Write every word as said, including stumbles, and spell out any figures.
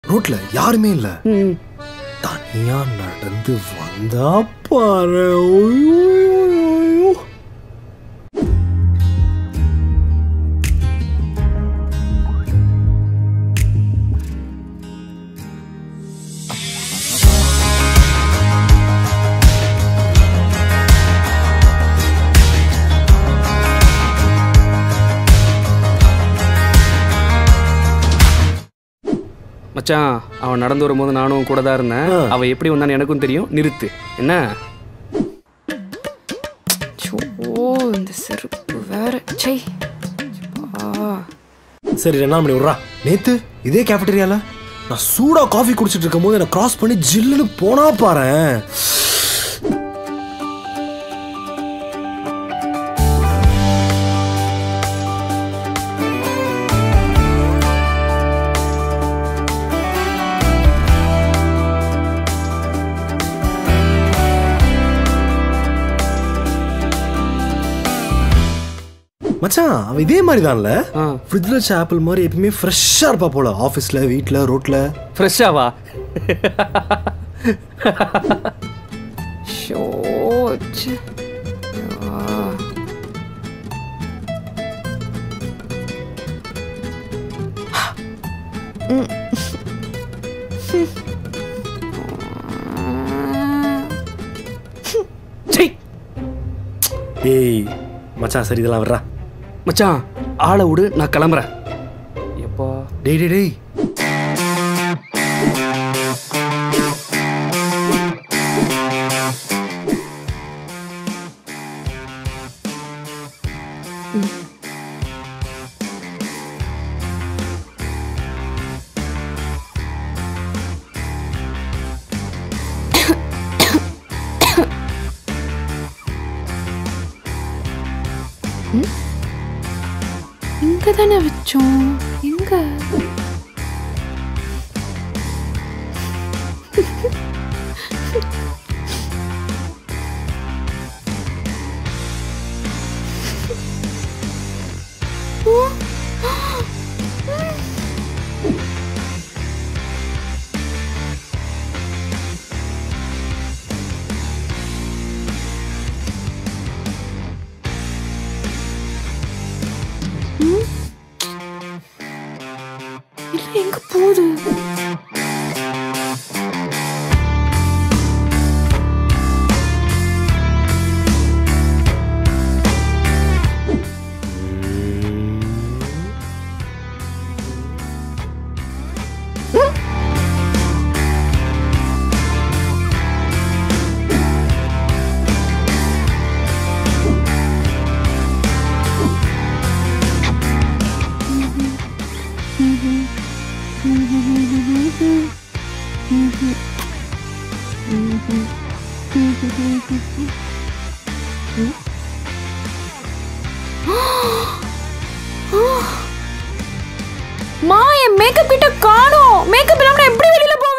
ரோட்ல யாருமே இல்ல. தனியா நடந்து வந்தா பாரு. மச்சான், அவன் நடந்து வரும்போது நானும் கூட தான் இருந்தேன். அவன் எப்படி வந்தான்னு எனக்கும் தெரியும். நிறுத்து. என்ன இந்த செருப்பு வேற. சரி ரெண்டு நாள் மணி விட்றா. நேத்து இதே கேஃபேட்டரியால நான் சூடா காஃபி குடிச்சிட்டு இருக்கும் போது என்ன கிராஸ் பண்ணி ஜில்லுன்னு போனா பாரு. மச்சான் அவ இதே மாதிரி தான்ல. ஃப்ரிட்ஜ்ல வச்ச ஆப்பிள் மாதிரி எப்பவுமே ஃப்ரெஷ்ஷா இருப்பா போல. ஆஃபீஸ்ல, வீட்ல, ரோட்ல. ஃப்ரெஷ்ஷாவா? ஷோச். ஏய் மச்சான் சரி இதெல்லாம் வர்றா. மச்சான் ஆளை விடு, நான் கிளம்புறேன். எப்பா டேய் டேய் டேய் இங்க தானே வச்சோம். எங்க? இல்ல எங்க போகுது? மா, என் மேக்கப் கிட்ட காணோம். மேக்கப் இல்லாம எப்படி வெளியில போ